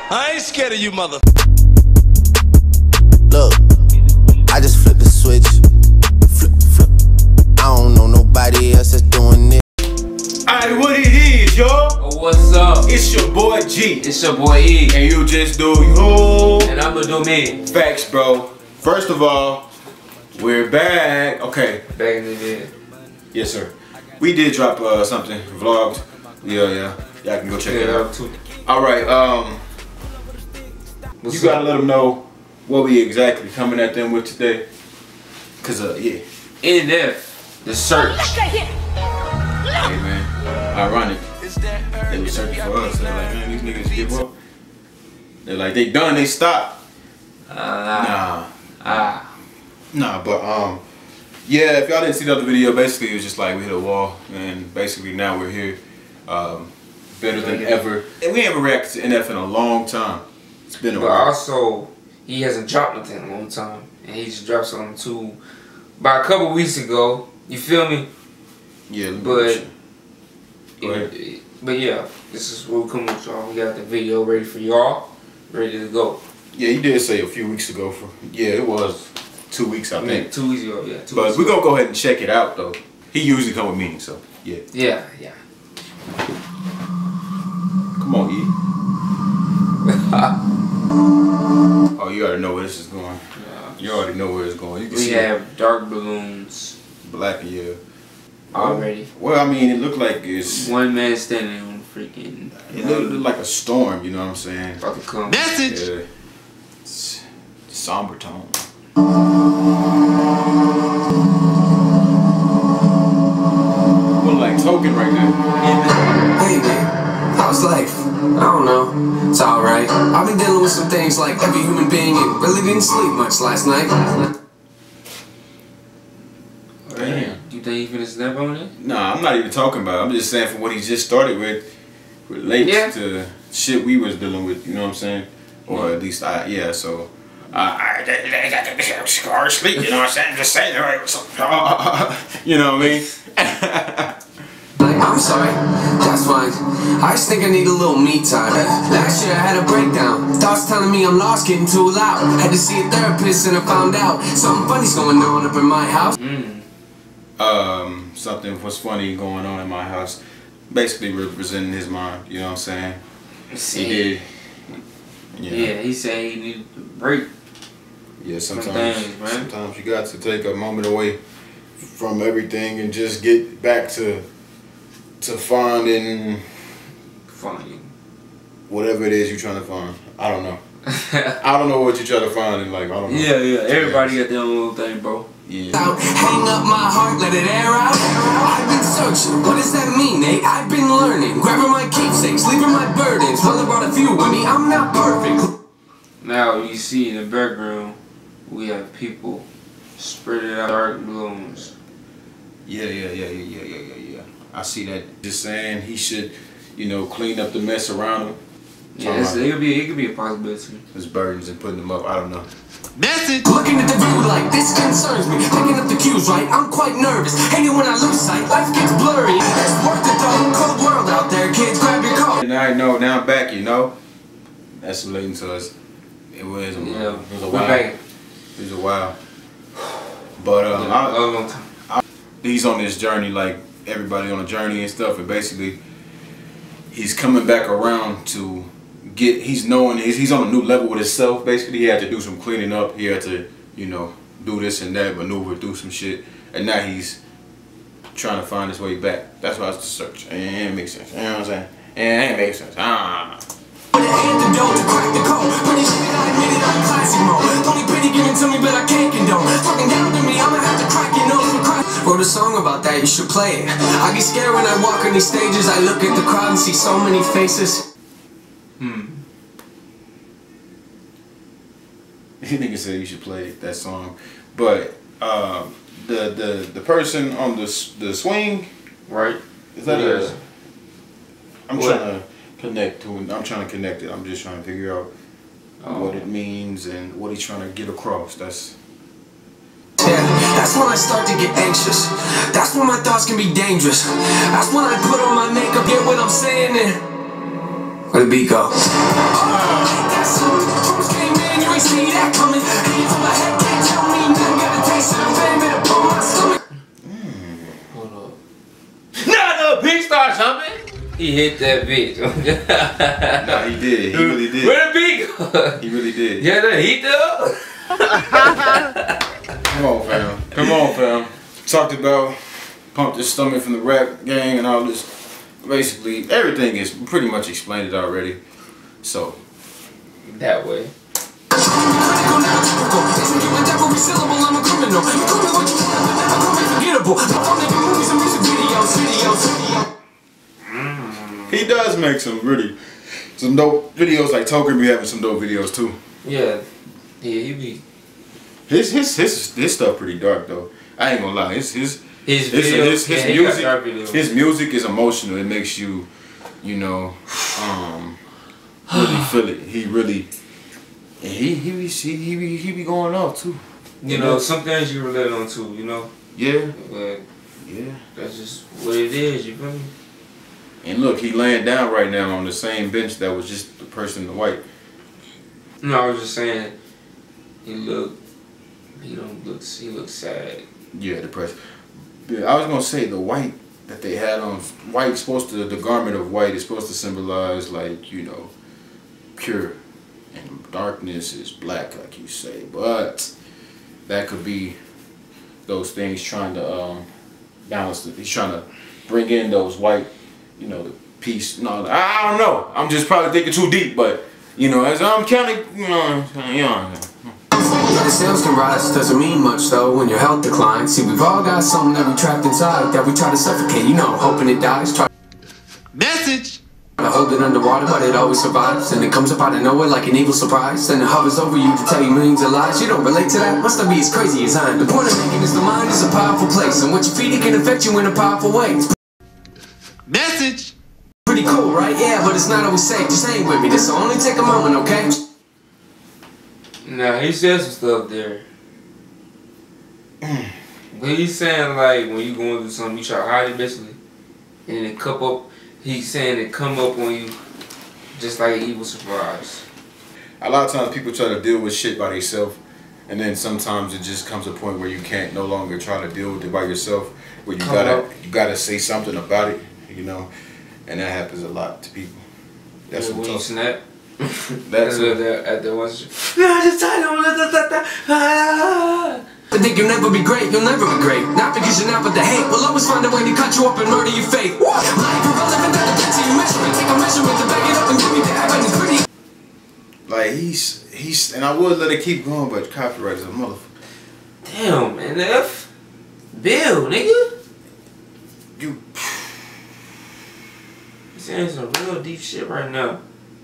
I ain't scared of you, mother. Look, I just flipped the switch. Flip, flip. I don't know nobody else that's doing it. Alright, what it is, y'all? Oh, what's up? It's your boy G. It's your boy E. And you just do you. And I'ma do me. Facts, bro. First of all, we're back. Okay. Back in the day. Yes, sir. We did drop something, vlogged. Yeah. Y'all can go check it out. Alright, you gotta let them know what we exactly coming at them with today. Cause yeah. NF, the search. Hey man, ironic. They were searching for us. They're like, man, these niggas give up. They're like, they done, they stopped. Nah, but yeah, if y'all didn't see the other video, basically it was just like we hit a wall, and basically now we're here, better than ever. And we haven't reacted to NF in a long time. It's been a while. But also, he hasn't dropped nothing in a long time, and he just dropped something too, about a couple weeks ago. You feel me? Yeah, but go ahead. But yeah, this is what we come with y'all. We got the video ready for y'all, ready to go. Yeah, he did say a few weeks ago. Yeah, it was 2 weeks, I think. 2 weeks ago, yeah. But we're gonna go ahead and check it out though. He usually come with meetings, so yeah. Yeah. Come on, E. Oh, you already know where this is going. Yeah. You already know where it's going. You can we see have dark balloons. black, yeah. Already. Well, I mean, it looked like it's... One man standing on freaking... It looked like a storm, you know what I'm saying? About to come. Message! Yeah. It's somber tone. Well, like token right now. Hey man, how's life? I don't know. It's alright. I've been dealing with some things like every human being and really didn't sleep much last night. Damn. You think he finna snap on it? Nah, I'm not even talking about it. I'm just saying for what he just started with relates to shit we was dealing with, you know what I'm saying? Or at least yeah, so I got scar sleep, you know what I'm saying? Just saying you know what I mean? I'm sorry, that's fine. I just think I need a little me time. Last year I had a breakdown. Thoughts telling me I'm lost, getting too loud. Had to see a therapist and I found out something funny's going on up in my house. Something was funny going on in my house. Basically representing his mind, you know what I'm saying? He did. Yeah, he said he needed a break. Yeah, sometimes you got to take a moment away from everything and just get back to finding whatever it is you're trying to find. I don't know. I don't know what you're trying to find in life. I don't know. Yeah. Everybody got their own little thing, bro. Yeah. Hang up my heart, let it air out. I've been searching, what does that mean, Nate? I've been learning, grabbing my keepsakes, leaving my burdens. Well, I brought a few with me, I'm not perfect. Now you see in the background, we have people spreading out dark balloons. Yeah. I see that. Just saying he should, you know, clean up the mess around him. Yeah, it could be a possibility. His burdens and putting them up. I don't know. Message! Looking at the view like this concerns me. Picking up the cues right, I'm quite nervous. Hating when I lose sight, life gets blurry. It's worth it though, cold world out there, kids, grab your coat. And I know, now I'm back, you know. That's relating to us. It was a while. It was a while. But a long time. He's on this journey like everybody on a journey and stuff, and basically he's coming back around to get, he's on a new level with himself. Basically he had to do some cleaning up, he had to, you know, do this and that, maneuver through some shit, and now he's trying to find his way back. That's why it's the search. And it makes sense, you know what I'm saying? And it makes sense. With an antidote to crack the code. Pretty shit that I admitted I'm classic mode. Only pity given to me, but I can't condone. Talking down to me, I'ma have to crack your nose for crying. Wrote a song about that, you should play it. I get scared when I walk on these stages. I look at the crowd and see so many faces. Nigga said you should play that song, but the person on the swing, right? Is that I'm trying to connect to it. I'm trying to connect it. I'm just trying to figure out what it means and what he's trying to get across. That's when I start to get anxious. That's when my thoughts can be dangerous. That's when I put on my makeup, get what I'm saying, and Where the beat go? That's something. Drums came in, you ain't see that coming. Hands on my head, can't tell me nothing. Got a taste of the fame in the bone of my stomach. Hold up. No, pig start jumping. He hit that bitch. Nah, he did. He really did. Where the beat go? He really did. Yeah, the heat up. Come on, fam. Come on, fam. Talked about pumped his stomach from the rap gang and all this. Basically, everything is pretty much explained it already. So, That way. he does make some dope videos. Like Toker be having some dope videos too. Yeah. Yeah, he be. His stuff pretty dark though. I ain't gonna lie. His videos, yeah, he got dark videos. His music is emotional. It makes you, really feel it. He really, and he be going off too. You know, some things you relate on too. You know. Yeah. But Yeah. that's just what it is. You feel me? And look, he laying down right now on the same bench that was just the person in the white. No, I was just saying. He looks sad. Yeah, depressed. Yeah, I was gonna say the white that they had on white supposed to, the garment of white is supposed to symbolize like, pure, and darkness is black, like you say. But that could be those things trying to balance it. He's trying to bring in those white, the peace and all that. I don't know. I'm just probably thinking too deep, but as I'm counting, The sales can rise, doesn't mean much though when your health declines. See, we've all got something that we trapped inside that we try to suffocate, hoping it dies. Try Message. to hold it underwater, but it always survives. And it comes up out of nowhere like an evil surprise. Then it hovers over you to tell you millions of lies. You don't relate to that? Must not be as crazy as I am. The point I'm making is the mind is a powerful place, and what you feed it can affect you in a powerful way. It's Message. pretty cool, right? Yeah, but it's not always safe. Just hang with me. This will only take a moment, okay? Nah, he said some stuff there. But he's saying like when you going through something, you try to hide it basically, and it come up. He's saying it come up on you, just like an evil surprise. A lot of times people try to deal with shit by themselves, and then sometimes it just comes to a point where you can't no longer try to deal with it by yourself, where you gotta say something about it, and that happens a lot to people. That's when what you I'm snap. That's at the one. I think you'll never be great, you'll never be great. Not because you're not, but the hate will always find a way to cut you up and murder your faith. Life irrelevant, that depends on your measurement. Take a measurement to back it up and give me the evidence. Pretty. like he's and I would let it keep going, but copyright is a motherfucker. Damn, NF. Bill, nigga. You. He's saying some real deep shit right now.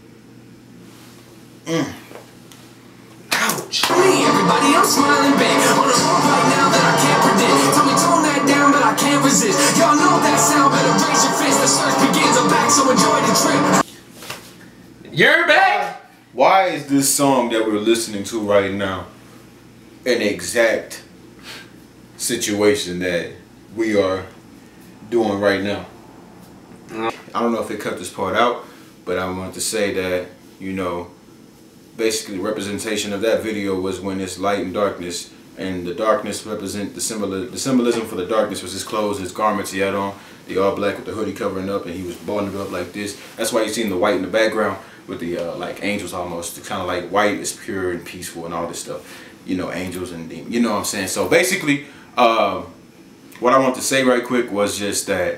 Ouch. Me, everybody, I'm smiling big. On a road right now that I can't predict. Tell me tone that down, but I can't resist. Y'all know that sound, better raise your fist. The search begins, I'm back, so enjoy the trip. You're back? Why is this song that we're listening to right now an exact situation that we are doing right now? I don't know if they cut this part out, but I wanted to say that, basically representation of that video was when it's light and darkness, and the darkness represent the symbolism for the darkness was his clothes, his garments he had on, the all black with the hoodie covering up, and he was bundled up like this. That's why you seen the white in the background with the like angels almost. It's kind of like white is pure and peaceful and all this stuff, angels and demons. You know what I'm saying? So basically, what I want to say right quick was just that,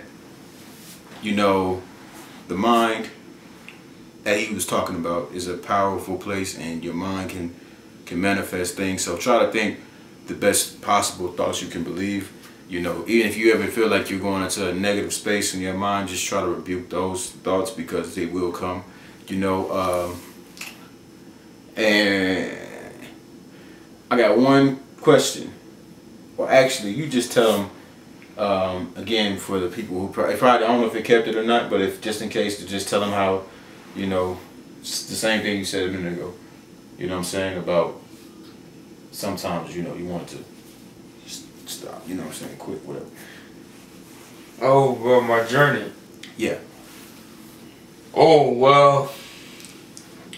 the mind that he was talking about is a powerful place, and your mind can manifest things. So try to think the best possible thoughts you can believe. Even if you ever feel like you're going into a negative space in your mind, just try to rebuke those thoughts because they will come. And I got one question. Well, actually, you just tell them again for the people who probably I don't know if they kept it or not, but if just in case, to just tell them how. It's the same thing you said a minute ago. You know what I'm saying? About sometimes, you want to just stop. You know what I'm saying? Quit, whatever. Oh, well, my journey. Yeah. Oh, well,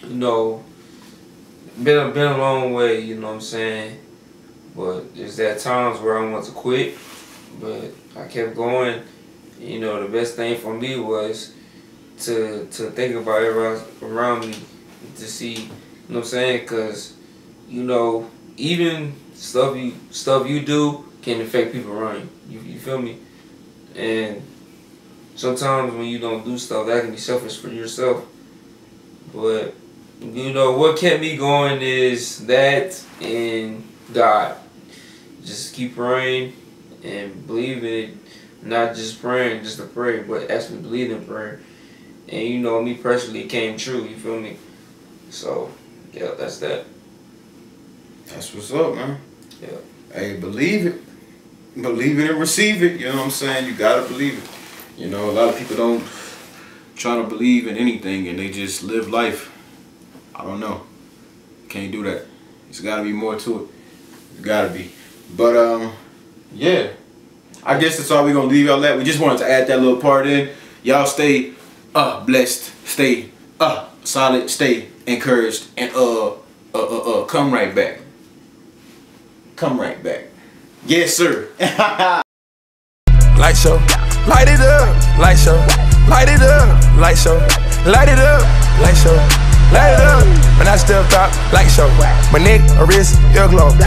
you know, been a long way, you know what I'm saying? But there's at times where I want to quit, but I kept going. You know, the best thing for me was to think about everyone around me, to see, you know what I'm saying? Because, you know, even stuff you do can affect people around you. You feel me? And sometimes when you don't do stuff, that can be selfish for yourself. But, you know, what kept me going is that and God. Just keep praying and believe in it. Not just praying just to pray, but actually believe in prayer. And you know, me personally, it came true, you feel me? So, yeah, that's that. That's what's up, man. Yeah. Hey, believe it. Believe it and receive it. You know what I'm saying? You gotta believe it. You know, a lot of people don't try to believe in anything and they just live life. I don't know. Can't do that. There's gotta be more to it. There's gotta be. But yeah. I guess that's all we're gonna leave y'all at. We just wanted to add that little part in. Y'all stay blessed, stay solid, stay encouraged, and come right back. Come right back. Yes, sir. Light show, light it up. Light show, light it up. Light show, light it up. Light show, light it up. When I step out, light show. My neck, a wrist, ear glow.